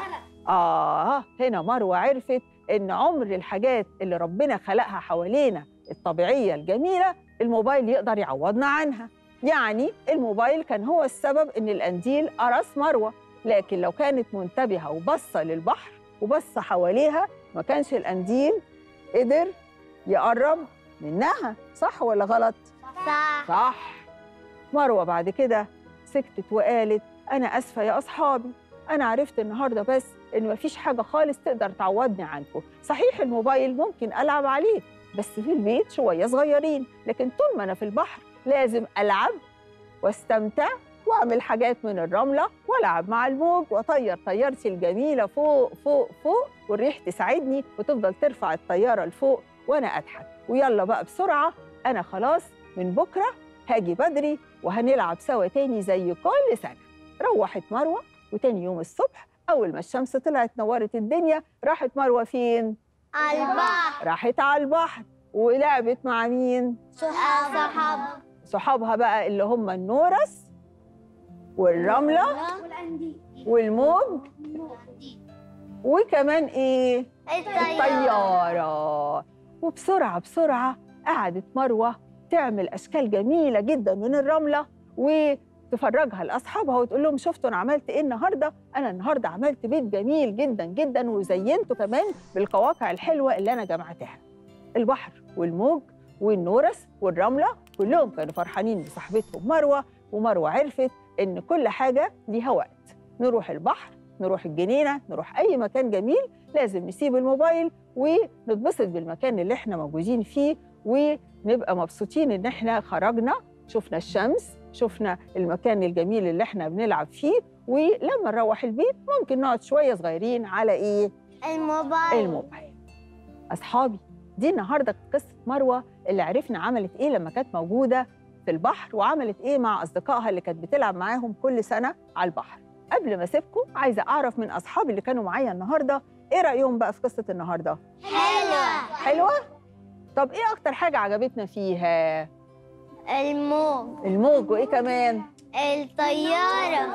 لا. هنا مروه عرفت ان عمر الحاجات اللي ربنا خلقها حوالينا الطبيعيه الجميله الموبايل يقدر يعوضنا عنها. يعني الموبايل كان هو السبب ان القنديل قرص مروه، لكن لو كانت منتبهه وبصه للبحر وبصه حواليها ما كانش القنديل قدر يقرب منها. صح ولا غلط؟ صح. مروه بعد كده سكتت وقالت انا اسفه يا اصحابي، انا عرفت النهارده بس ان مفيش حاجه خالص تقدر تعوضني عنكم. صحيح الموبايل ممكن العب عليه بس في البيت شويه صغيرين، لكن طول ما انا في البحر لازم العب واستمتع واعمل حاجات من الرمله والعب مع الموج واطير طيارتي الجميله فوق فوق فوق، والريح تساعدني وتفضل ترفع الطياره لفوق وانا اضحك. ويلا بقى بسرعه انا خلاص من بكره هاجي بدري وهنلعب سوا تاني زي كل سنه. روحت مروه وتاني يوم الصبح اول ما الشمس طلعت نورت الدنيا راحت مروه فين؟
على البحر.
راحت على البحر ولعبت مع مين؟ صحابها بقى اللي هم النورس والرمله والموج وكمان ايه؟ الطياره. وبسرعه بسرعه قعدت مروه تعمل اشكال جميله جدا من الرمله وتفرجها لاصحابها وتقول لهم شفتوا انا عملت ايه النهارده؟ انا النهارده عملت بيت جميل جدا جدا وزينته كمان بالقواقع الحلوه اللي انا جمعتها. البحر والموج والنورس والرمله كلهم كانوا فرحانين بصاحبتهم مروه، ومروه عرفت ان كل حاجه ليها وقت. نروح البحر، نروح الجنينه، نروح اي مكان جميل لازم نسيب الموبايل ونتبسط بالمكان اللي احنا موجودين فيه ونبقى مبسوطين ان احنا خرجنا شفنا الشمس، شفنا المكان الجميل اللي احنا بنلعب فيه، ولما نروح البيت ممكن نقعد شويه صغيرين على ايه؟ الموبايل. اصحابي دي النهارده قصه مروه اللي عرفنا عملت ايه لما كانت موجوده في البحر وعملت ايه مع اصدقائها اللي كانت بتلعب معاهم كل سنه على البحر. قبل ما اسيبكم عايزه اعرف من اصحابي اللي كانوا معايا النهارده ايه رايهم بقى في قصه النهارده؟ حلوه. طب ايه اكتر حاجه عجبتنا فيها؟ الموج وايه كمان؟
الطياره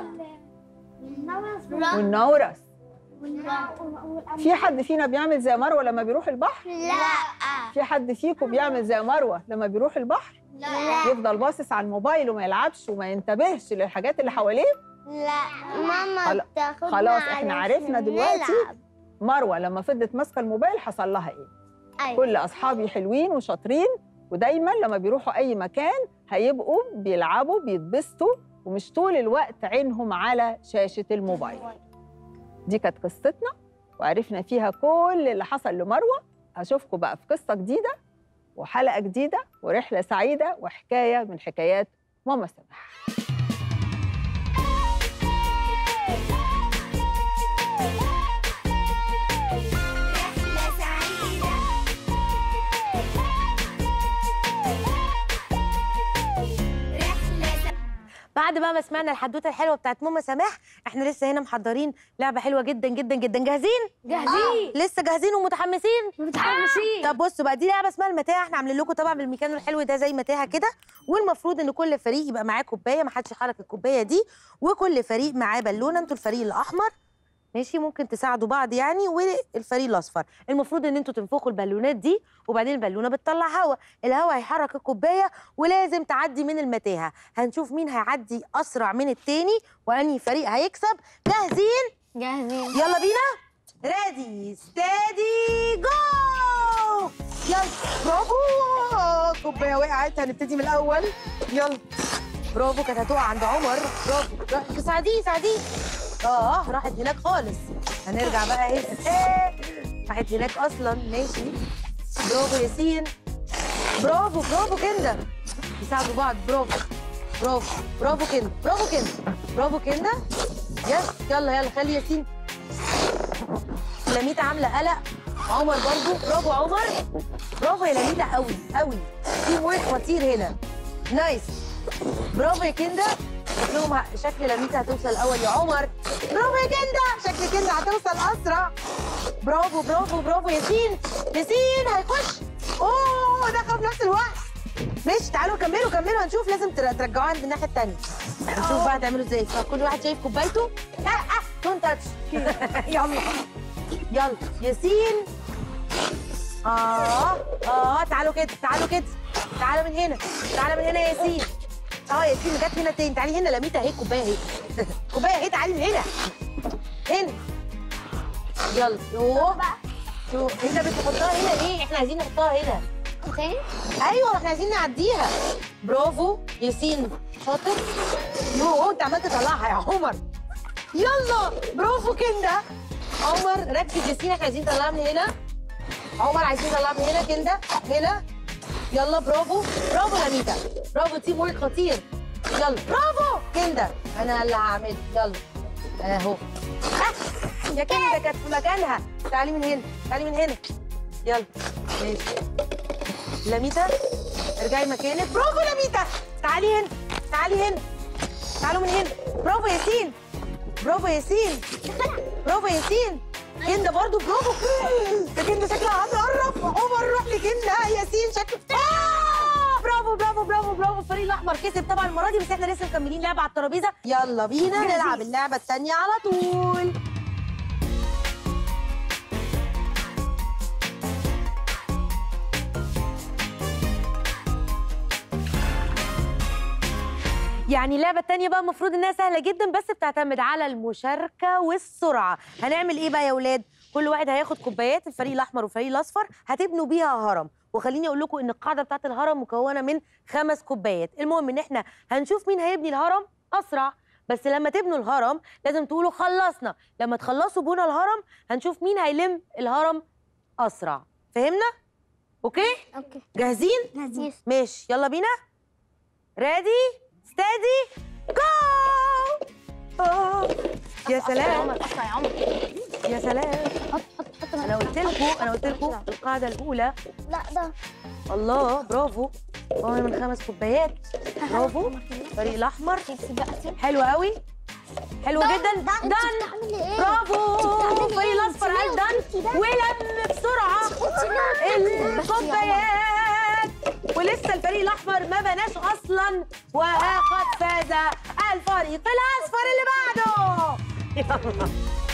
والنورس. في حد فينا بيعمل زي مروه لما بيروح البحر؟
لا.
في حد فيكم بيعمل زي مروه لما بيروح البحر؟
لا.
يفضل باصص على الموبايل وما يلعبش وما ينتبهش للحاجات اللي حواليه؟
لا ماما بتاخدنا
خلاص احنا عرفنا دلوقتي
نلعب.
مروه لما فضلت ماسكه الموبايل حصل لها ايه؟
أيوة.
كل اصحابي حلوين وشاطرين ودايما لما بيروحوا اي مكان هيبقوا بيلعبوا بيتبسطوا ومش طول الوقت عينهم على شاشه الموبايل. دي كانت قصتنا وعرفنا فيها كل اللي حصل لمروه. هشوفكم بقى في قصه جديده وحلقه جديده ورحله سعيده وحكايه من حكايات ماما سماح.
بعد بعد بقى ما سمعنا الحدوته الحلوه بتاعت ماما سماح، احنا لسه هنا محضرين لعبه حلوه جدا جدا جدا. جاهزين؟
جاهزين.
لسه جاهزين ومتحمسين؟
متحمسين.
طب بصوا بقى، دي لعبه اسمها المتاهه. احنا عاملين لكم طبعا بالمكان الحلو ده زي متاهه كده، والمفروض ان كل فريق يبقى معاه كوبايه، ما حدش يحرك الكوبايه دي، وكل فريق معاه بالونه. انتوا الفريق الاحمر ماشي، ممكن تساعدوا بعض يعني، والفريق الاصفر المفروض ان انتوا تنفخوا البالونات دي، وبعدين البالونه بتطلع هواء، الهواء هيحرك الكوبايه ولازم تعدي من المتاهه. هنشوف مين هيعدي اسرع من التاني وانهي فريق هيكسب. جاهزين؟
جاهزين.
يلا بينا. ريدي ستادي جو. يلا برافو. الكوبايه وقعت، هنبتدي من الاول. يلا برافو، كانت هتقع عند عمر. برافو، ساعديه ساعديه. راحت هناك خالص. هنرجع بقى هنا. راحت هناك اصلا. ماشي برافو ياسين. برافو برافو كندا. يساعدوا بعض. برافو برافو برافو كندا. برافو كندا. برافو كندا. يس يلا يلا خلي ياسين. لميتا عامله قلق. عمر برضو. برافو عمر. برافو يا لميتا قوي قوي. تيم ورك خطير هنا. نايس. برافو يا كندا. شكل لميتا هتوصل الاول يا عمر. برافو يا كندا. شكل كندا هتوصل اسرع. برافو برافو برافو ياسين. ياسين هيخش. اوه دخل في نفس الوقت. ماشي تعالوا كملوا كملوا. هنشوف لازم ترجعوها عند الناحيه الثانيه. هنشوف بقى تعملوا ازاي. فكل واحد شايف كوبايته. دون تاتش. يلا يلا ياسين. تعالوا كده تعالوا كده. تعالوا من هنا. تعالوا من هنا يا ياسين. ياسين جت هنا تاني. تعالي هنا لميتا اهي. الكوبايه اهي. الكوبايه اهي. تعالي من هنا. هنا. يلا شوف انت بتحطها هنا ليه؟ احنا عايزين نحطها هنا.
تاني؟
ايوه احنا عايزين نعديها. برافو ياسين شاطر. انت عمال تطلعها يا عمر. يلا برافو كندا. عمر ركز ياسين، احنا عايزين نطلعها من هنا. عمر عايزين نطلعها من هنا. كندا هنا. يلا برافو برافو لميتا. برافو تيم ورك خطير. يلا برافو كندا. انا اللي هعمل. يلا اهو. يا كندا كانت في مكانها. تعالي من هنا. تعالي من هنا. يلا ماشي لميتا ارجعي مكانك. برافو لميتا. تعالي هنا. تعالي هنا. تعالوا من هنا. برافو ياسين. برافو ياسين. برافو ياسين. كندا برضو. برافو. ده كندا شكلها هتقرب. عمر روح لكندا. ياسين شكله برافو برافو برافو برافو. الفريق الاحمر كسب طبعا المره دي، بس احنا لسه مكملين لعبه على الترابيزه. يلا بينا نلعب اللعبه الثانيه على طول. يعني اللعبة التانية بقى المفروض انها سهلة جدا، بس بتعتمد على المشاركة والسرعة. هنعمل ايه بقى يا ولاد؟ كل واحد هياخد كوبايات، الفريق الاحمر والفريق الاصفر، هتبنوا بيها هرم. وخليني اقول لكم ان القاعدة بتاعت الهرم مكونة من 5 كوبايات. المهم ان احنا هنشوف مين هيبني الهرم اسرع. بس لما تبنوا الهرم لازم تقولوا خلصنا. لما تخلصوا بنى الهرم هنشوف مين هيلم الهرم اسرع. فهمنا؟ اوكي؟ جاهزين؟
جاهزين.
ماشي يلا بينا. ريدي ستادي جو. يا سلام.
اسرع يا عمر.
يا سلام.
حط
انا قلت لكم القاعده الاولى.
لا ده
الله برافو. من 5 كوبايات. برافو الفريق الاحمر. حلو قوي. حلو جدا. دان. برافو الفريق الاصفر قال دان ولم بسرعه الكوبايات. ولسه الفريق الاحمر ما بناش اصلا، وقد فاز الفريق الاصفر اللي بعده. يلا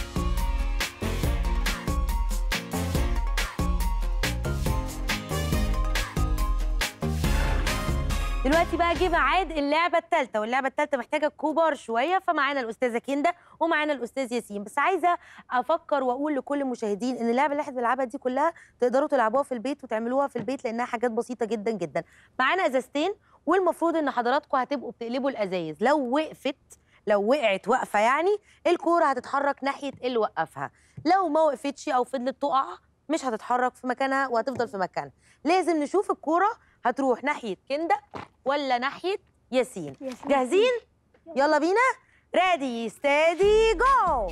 دلوقتي بقى جه ميعاد اللعبه الثالثه، واللعبه الثالثه محتاجه كبار شويه. فمعانا الاستاذه كندا ومعانا الاستاذ ياسين. بس عايزه افكر واقول لكل المشاهدين ان اللعبه اللي احنا بنلعبها دي كلها تقدروا تلعبوها في البيت وتعملوها في البيت، لانها حاجات بسيطه جدا جدا. معانا ازازتين، والمفروض ان حضراتكم هتبقوا بتقلبوا الازايز. لو وقعت وقفه يعني الكوره هتتحرك ناحيه اللي وقفها. لو ما وقفتش او فضلت تقع مش هتتحرك في مكانها وهتفضل في مكانها. لازم نشوف الكوره هتروح ناحيه كندا ولا ناحيه ياسين. جاهزين؟ يلا بينا. ريدي ستادي جو.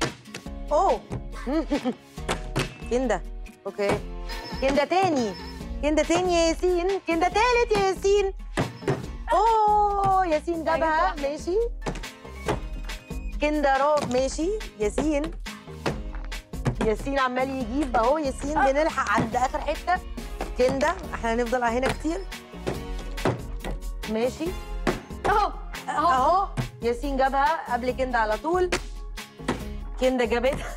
كندا. اوكي كندا تاني. كندا تاني يا ياسين. كندا تالت يا ياسين. اوه ياسين جابها ماشي. كندا راب ماشي. ياسين عمال يجيب اهو. ياسين بنلحق عند اخر حته. كندا احنا هنفضل هنا كتير. ماشي اهو ياسين جابها قبل كندا على طول. كندا جابتها.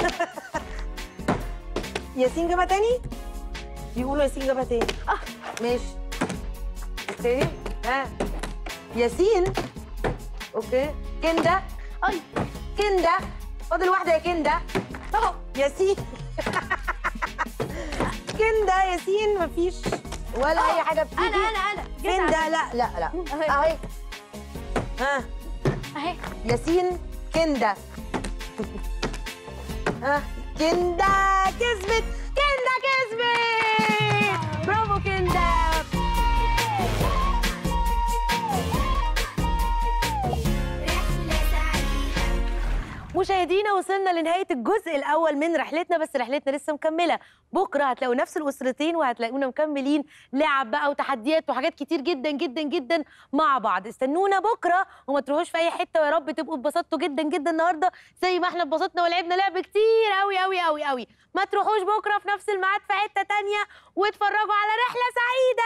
ياسين جابها تاني. بيقولوا ياسين جابها تاني. ماشي اوكي. ياسين اوكي. كندا. كندا فاضل واحده يا كندا. اهو ياسين. كندا ياسين مفيش ولا اي حاجه بتيجي.
انا
كندا لا اهي.
اهي
ياسين كندا. كندا كسبت. كندا كسبت. برافو كندا. مشاهدينا وصلنا لنهاية الجزء الأول من رحلتنا، بس رحلتنا لسه مكملة. بكرة هتلاقوا نفس الأسرتين وهتلاقونا مكملين لعب بقى وتحديات وحاجات كتير جدا جدا جدا مع بعض. استنونا بكرة وما تروحوش في أي حتة، ويا رب تبقوا اتبسطتوا جدا جدا النهاردة زي ما احنا اتبسطنا ولعبنا لعب كتير قوي قوي قوي قوي. ما تروحوش بكرة في نفس الميعاد في حتة تانية، واتفرجوا على رحلة سعيدة.